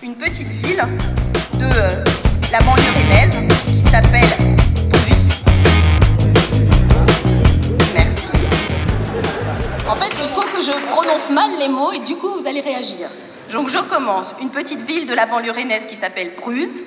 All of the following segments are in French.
une petite ville de la banlieue rennaise qui s'appelle Prusse. Merci. En fait, il faut que je prononce mal les mots et du coup, vous allez réagir. Donc, je recommence. Une petite ville de la banlieue rennaise qui s'appelle Prusse.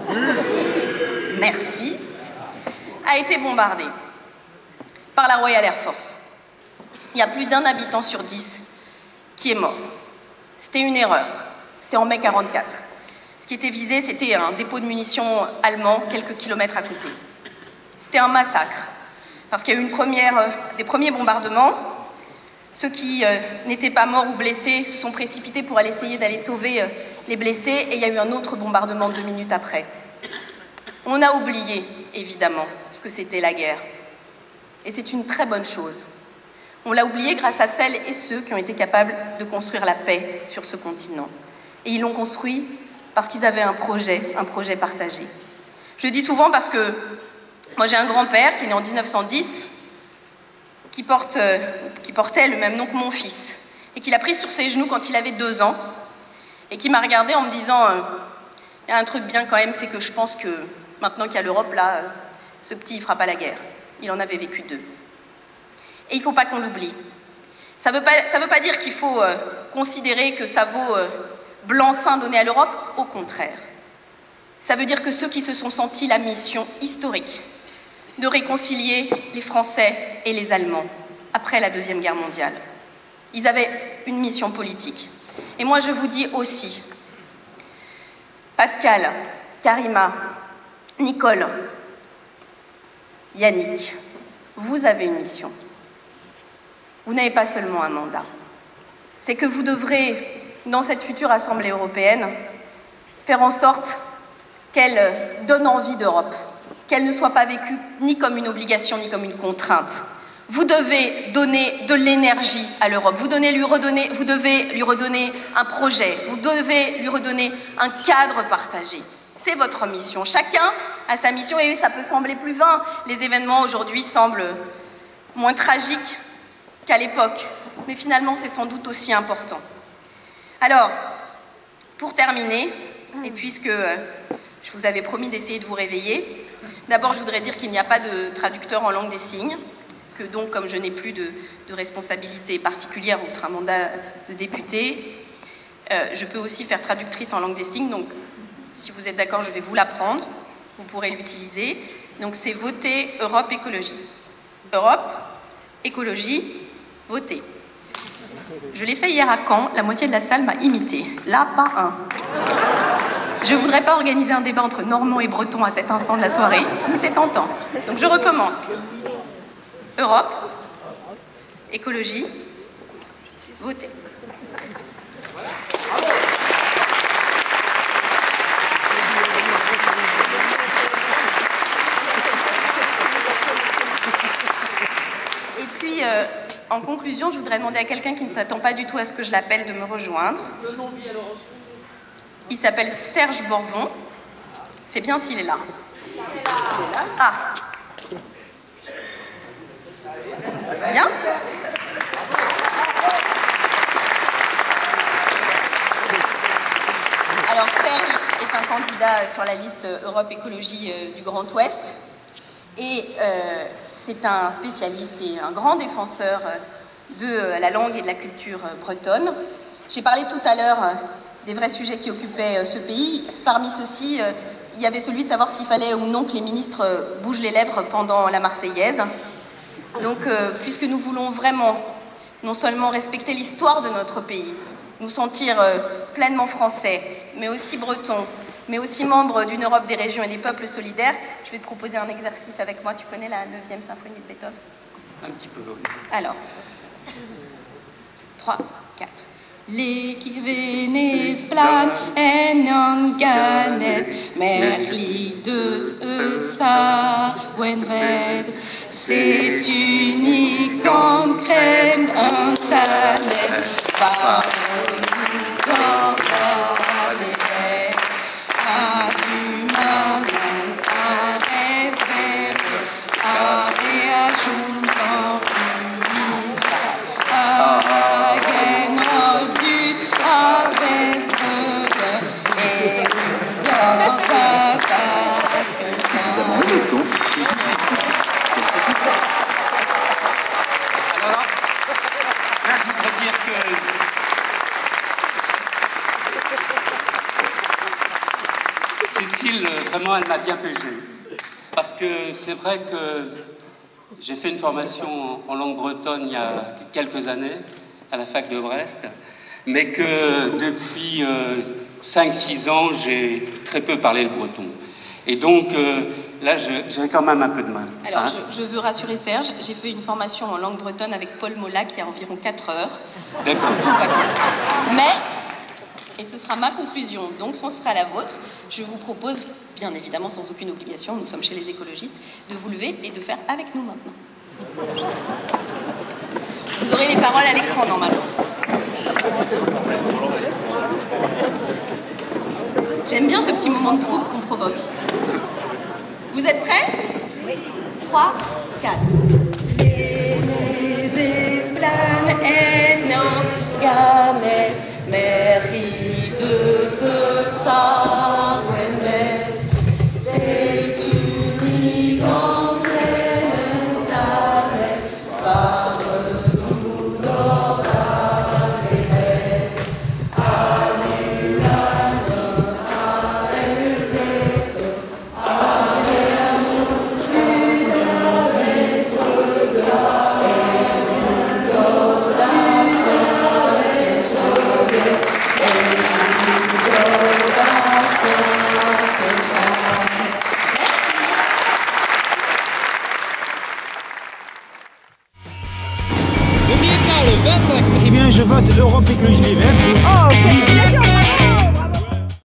Merci. A été bombardée par la Royal Air Force. Il y a plus d'1 habitant sur 10 qui est mort. C'était une erreur. C'était en mai 44. Ce qui était visé, c'était un dépôt de munitions allemand quelques kilomètres à côté. C'était un massacre. Parce qu'il y a eu des premiers bombardements. Ceux qui n'étaient pas morts ou blessés se sont précipités pour essayer d'aller sauver les blessés. Et il y a eu un autre bombardement 2 minutes après. On a oublié, évidemment, ce que c'était la guerre. Et c'est une très bonne chose. On l'a oublié grâce à celles et ceux qui ont été capables de construire la paix sur ce continent. Et ils l'ont construit parce qu'ils avaient un projet partagé. Je le dis souvent parce que moi j'ai un grand-père qui est né en 1910, qui portait le même nom que mon fils, et qui l'a pris sur ses genoux quand il avait 2 ans, et qui m'a regardé en me disant il y a un truc bien quand même, c'est que je pense que maintenant qu'il y a l'Europe, là, ce petit, il fera pas la guerre. Il en avait vécu 2. Et il ne faut pas qu'on l'oublie. Ça veut pas dire qu'il faut considérer que ça vaut blanc-seing donné à l'Europe, au contraire. Ça veut dire que ceux qui se sont sentis la mission historique de réconcilier les Français et les Allemands après la Deuxième Guerre mondiale, ils avaient une mission politique. Et moi, je vous dis aussi, Pascal, Karima, Nicole, Yannick, vous avez une mission. Vous n'avez pas seulement un mandat. C'est que vous devrez, dans cette future Assemblée européenne, faire en sorte qu'elle donne envie d'Europe, qu'elle ne soit pas vécue ni comme une obligation, ni comme une contrainte. Vous devez donner de l'énergie à l'Europe, vous devez lui redonner un projet, vous devez lui redonner un cadre partagé. C'est votre mission. Chacun a sa mission et ça peut sembler plus vain. Les événements aujourd'hui semblent moins tragiques qu'à l'époque, mais finalement c'est sans doute aussi important. Alors, pour terminer, et puisque je vous avais promis d'essayer de vous réveiller, d'abord je voudrais dire qu'il n'y a pas de traducteur en langue des signes, que donc comme je n'ai plus de responsabilité particulière outre un mandat de député, je peux aussi faire traductrice en langue des signes, donc si vous êtes d'accord je vais vous l'apprendre, vous pourrez l'utiliser. Donc c'est voter Europe Écologie. Europe, écologie, voter. Je l'ai fait hier à Caen, la moitié de la salle m'a imité. Là, pas un. Je ne voudrais pas organiser un débat entre Normands et Bretons à cet instant de la soirée, mais c'est tentant. Donc je recommence. Europe, écologie, voter. Et puis, en conclusion, je voudrais demander à quelqu'un qui ne s'attend pas du tout à ce que je l'appelle de me rejoindre. Il s'appelle Serge Borvon. C'est bien s'il est là. Ah. Bien. Alors Serge est un candidat sur la liste Europe Écologie du Grand Ouest et c'est un spécialiste et un grand défenseur de la langue et de la culture bretonne. J'ai parlé tout à l'heure des vrais sujets qui occupaient ce pays. Parmi ceux-ci, il y avait celui de savoir s'il fallait ou non que les ministres bougent les lèvres pendant la Marseillaise. Donc, puisque nous voulons vraiment, non seulement respecter l'histoire de notre pays, nous sentir pleinement français, mais aussi bretons, mais aussi membres d'une Europe des régions et des peuples solidaires, je vais te proposer un exercice avec moi. Tu connais la 9e symphonie de Beethoven? Un petit peu. Alors, 3, 4. Lekivenes plan en ganet, merlidet sa wenved, c'est unique en crème un talent, par dans la lèvre, à du maman, à rêver, à réajouter en à difficile, vraiment, elle m'a bien pesé. Parce que c'est vrai que j'ai fait une formation en langue bretonne il y a quelques années, à la fac de Brest, mais que depuis 5-6 ans, j'ai très peu parlé le breton. Et donc, là, j'ai quand même un peu de mal. Alors, je veux rassurer Serge, j'ai fait une formation en langue bretonne avec Paul Molac il y a environ 4 heures. D'accord. Tout va bien. Mais, et ce sera ma conclusion, donc ce sera la vôtre, je vous propose, bien évidemment sans aucune obligation, nous sommes chez les écologistes, de vous lever et de faire avec nous maintenant. Vous aurez les paroles à l'écran normalement. J'aime bien ce petit moment de trouble qu'on provoque. Vous êtes prêts? Oui. 3, 4.